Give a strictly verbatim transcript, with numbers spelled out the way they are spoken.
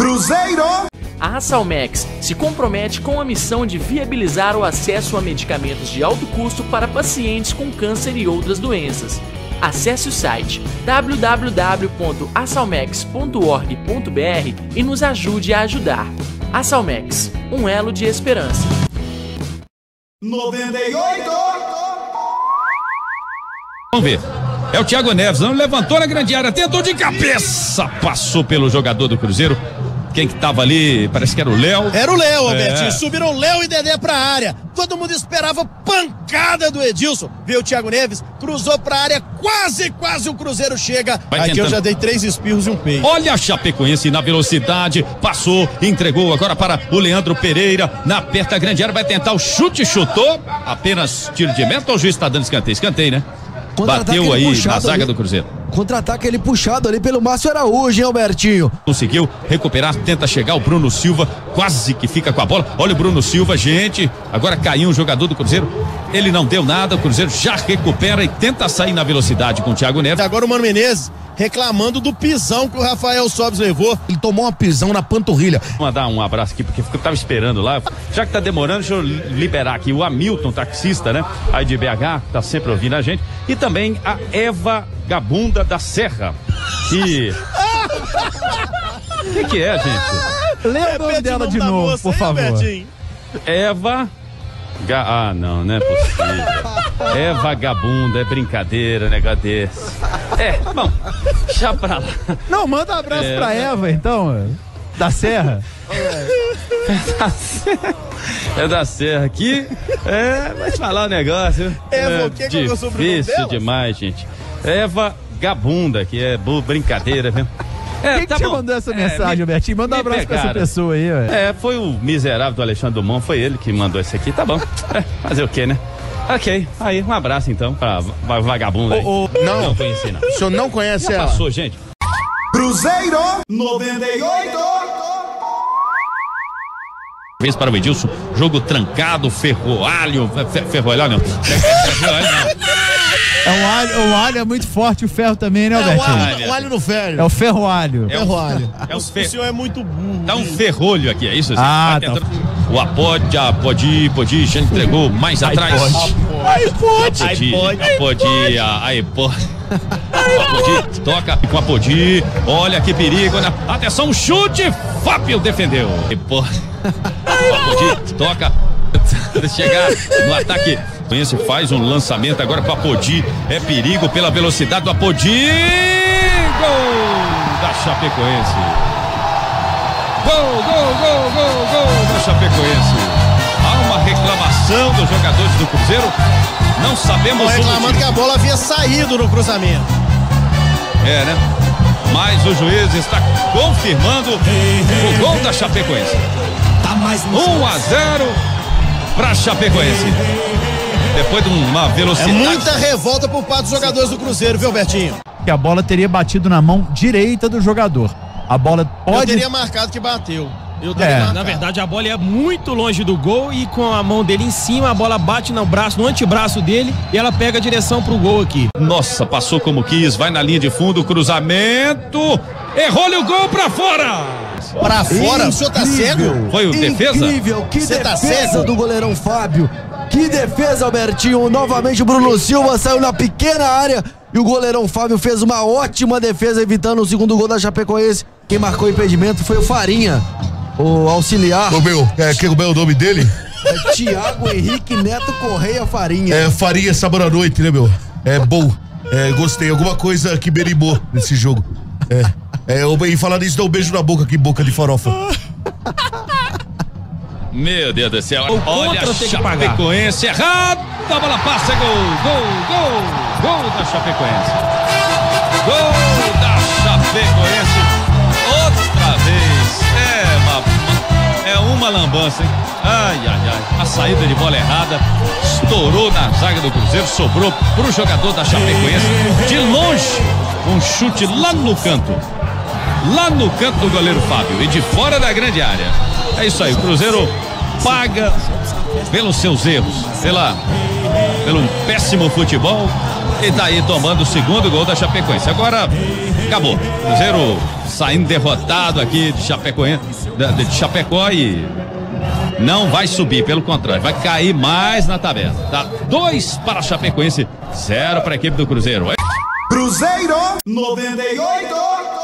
Cruzeiro! A Salmex se compromete com a missão de viabilizar o acesso a medicamentos de alto custo para pacientes com câncer e outras doenças. Acesse o site w w w ponto a salmex ponto org ponto b r e nos ajude a ajudar. A Salmex, um elo de esperança. noventa e oito! Vamos ver. É o Thiago Neves, não levantou na grande área, tentou de cabeça, passou pelo jogador do Cruzeiro. Quem que tava ali, parece que era o Léo. Era o Léo, Albertinho, é. Subiram Léo e Dedé pra área. Todo mundo esperava pancada do Edilson. Viu o Thiago Neves, cruzou pra área, quase, quase o Cruzeiro chega. Vai Aqui tentando. eu já dei três espirros e um peido. Olha a Chapecoense na velocidade, passou, entregou agora para o Leandro Pereira, na perto da grande área, vai tentar o chute, chutou, apenas tiro de meta, ou o juiz está dando escanteio? Escanteio, né? Bateu aí na zaga ali do Cruzeiro. Contra-ataque ele puxado ali pelo Márcio Araújo, hein, Albertinho? Conseguiu recuperar, tenta chegar o Bruno Silva, quase que fica com a bola. Olha o Bruno Silva, gente. Agora caiu um jogador do Cruzeiro. Ele não deu nada, o Cruzeiro já recupera e tenta sair na velocidade com o Thiago Neves. Agora o Mano Menezes reclamando do pisão que o Rafael Sobis levou. Ele tomou uma pisão na panturrilha. Vou mandar um abraço aqui, porque eu tava esperando lá. Já que tá demorando, deixa eu liberar aqui o Hamilton, taxista, né? Aí de B H, tá sempre ouvindo a gente. E também a Eva Gabunda da Serra. Que. O que, que é, gente? Lê o nome dela de novo, moça, por hein, favor. Albertinho? Eva. Ga... Ah, não, não é possível. É vagabunda, é brincadeira, negócio desse. É, bom, já pra lá. Não, manda um abraço É, pra Eva, então, da Serra. É da Serra, é da Serra aqui. É, vai te falar um negócio. Eva, é o que que é o sobrenome difícil dela? demais, gente. Eva Gabunda, que é bu- brincadeira, viu? É, Quem que te mandou essa mensagem, me- Albertinho? Manda um me abraço pra essa pegaram. pessoa aí, ué. É, foi o miserável do Alexandre Dumont, foi ele que mandou esse aqui, tá bom. É, fazer o quê, né? Ok, aí um abraço então pra va- vagabunda aí. Ô, ô, não. Não conheci não. O senhor não conhece Já ela? passou, gente. Cruzeiro! noventa e oito! Vez para o Edilson, jogo trancado, ferroalho, fe- ferroalho não. Ferroalho não. É um alho, o alho é muito forte, o ferro também, né, É o Albertinho? alho, o alho no ferro. É o ferroalho. É o- ferroalho. É o O fer... senhor é muito burro. Tá um ferrolho aqui, é isso? Assim? Ah, Vai tentando- O apode, a pode, pode, já entregou mais atrás. Ai, pode. A pode, a pode, a pode. Apodi, toca com a Apodi, olha que perigo, né? Atenção, chute, Fábio defendeu. Apodi, toca, chegar no ataque, Conhece, faz um lançamento agora com a Apodi, é perigo pela velocidade do Apodi, gol da Chapecoense, gol, gol, gol, gol, gol da Chapecoense. Há uma reclamação dos jogadores do Cruzeiro, não sabemos o reclamando motivo. que a bola havia saído no cruzamento. É, né? Mas o juiz está confirmando o gol da Chapecoense. um a zero para Chapecoense. Depois de uma É velocidade. muita revolta por parte dos jogadores do Cruzeiro, viu, Albertinho? Que a bola teria batido na mão direita do jogador. A bola Eu pode... teria marcado que bateu. Eu teria É. marcado. Na verdade, a bola é muito longe do gol e com a mão dele em cima, a bola bate no braço, no antebraço dele e ela pega a direção pro gol aqui. Nossa, passou como quis, vai na linha de fundo, cruzamento. Errou-lhe o gol pra fora. Pra fora, o senhor tá cego? Foi o defesa? Incrível, que Você tá defesa cego? do goleirão Fábio. Que defesa, Albertinho. Novamente o Bruno Silva saiu na pequena área e o goleirão Fábio fez uma ótima defesa, evitando o segundo gol da Chapecoense. Quem marcou o impedimento foi o Farinha, o auxiliar. Ô meu, é, que, como é o nome dele? É Tiago Henrique Neto Correia Farinha. É Farinha Sabor à Noite, né, meu? É bom. É, gostei. Alguma coisa que berimbou nesse jogo. É. É, eu, e falar nisso, dá um beijo na boca aqui, boca de farofa. Meu Deus do céu. O Olha contra a tem que pagar. Chapecoense errado. A bola passa, gol, gol, gol. Gol da Chapecoense. Gol da Chapecoense. Outra vez. É uma, é uma lambança, hein? Ai, ai, ai. A saída de bola errada. Estourou na zaga do Cruzeiro. Sobrou pro jogador da Chapecoense. De longe. Um chute lá no canto. Lá no canto do goleiro Fábio. E de fora da grande área. É isso aí, o Cruzeiro paga pelos seus erros, pela, pelo péssimo futebol e tá aí tomando o segundo gol da Chapecoense. Agora Acabou. Cruzeiro saindo derrotado aqui de Chapecoense, de, de Chapecó e não vai subir, pelo contrário, vai cair mais na tabela. Tá dois para a Chapecoense, zero para a equipe do Cruzeiro. Cruzeiro noventa e oito.